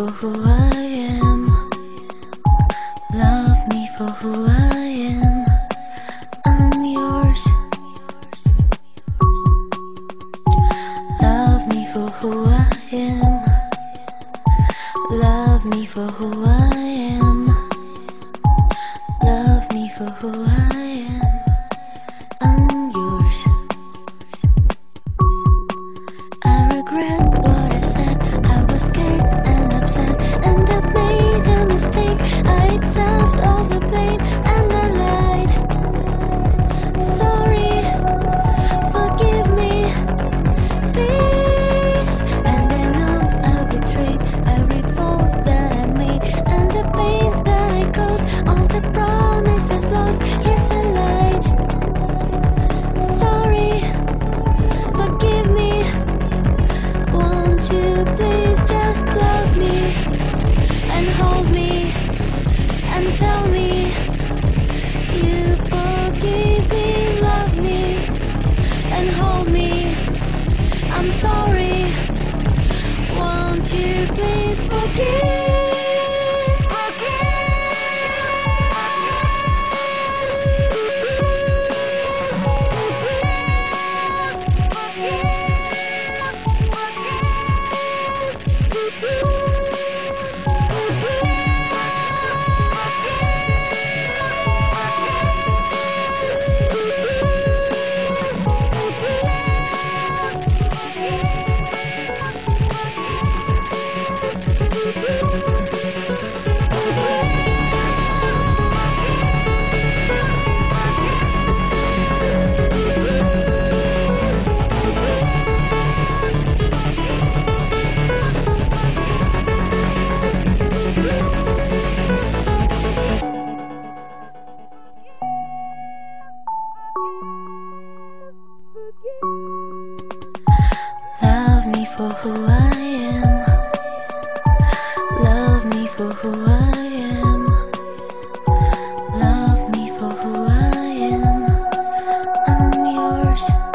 for who I am. Love me for who I am. I'm yours. Love me for who I am. Love me for who I am. Love me for who I am. I'm yours. I regret what I said. I was scared and upset, and I've made a mistake. I accept all the pain and I lied. Sorry, forgive me, please. And I know I betrayed every fault that I made, and the pain that I caused, all the promises lost. Yes, I lied. Sorry, forgive me. Won't you please just love me and hold me and tell me you forgive me, love me and hold me. I'm sorry. Won't you please forgive? Love me for who I am. Love me for who I am. Love me for who I am. I'm yours.